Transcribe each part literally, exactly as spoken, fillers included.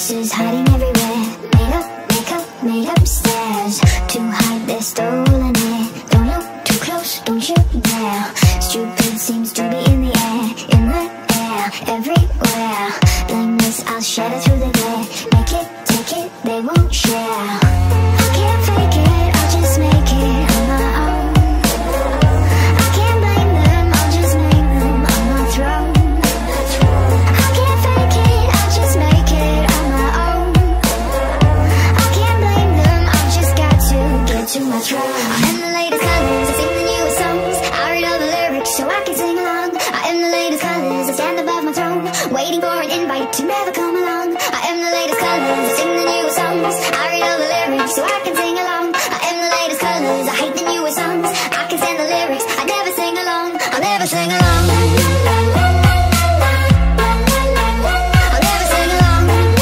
faces hiding everywhere. Made up, makeup, made upstairs to hide their stolen air. Don't look too close, don't you dare. Stupid seems to be in the air, in the air, everywhere. Blameless, I'll shatter through the glare. Make it, take it, they won't share. I can't fake it, I'll just make it on my own. I can't blame them, I'll just name them on my throne. I can't fake it, I'll just make it on my own. I can't blame them, I've just got to get to my throne. I am the latest colors, I sing the newest songs. I read all the lyrics so I can sing along. I am the latest colors, I stand above my throne, waiting for an invite to never come along. I am the latest colors, I sing the newest songs. I read all the lyrics so I can sing along. I am the latest colors, I hate the newest songs. I can stand the lyrics, I never sing along. I'll never sing along. I'll never sing along.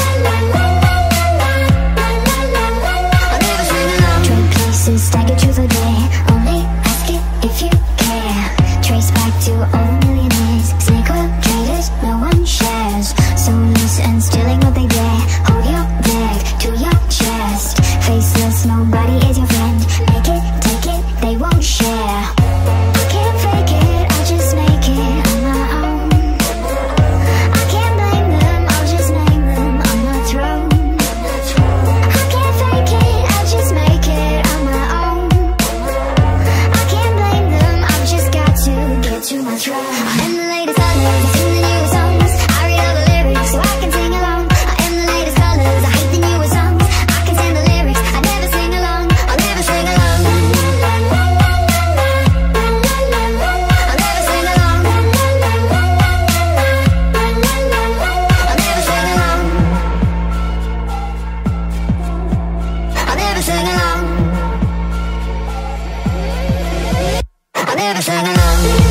I'll never sing along. Trade places, stagger truth or dare. Only ask it if you care. Trace back to all the millionaires. Snake oil traders, no one shares. So loose and stealing what they dare. Hold your bag to your chest. Faceless, nobody is your friend. Make it, take it, they won't share. I can't fake it, I'll just make it on my own. I can't blame them, I'll just name them on my throne. I can't fake it, I'll just make it on my own. I can't blame them, I've just got to get to my throne. I am the latest colors, I sing the newest songs. I read all the lyrics so I can sing along. I am the latest colors, I hate the newest songs. I can stand the lyrics, I never sing along. I'll never sing along. I'll never sing along. I'll never sing along. I'll never sing along. I'll never sing along.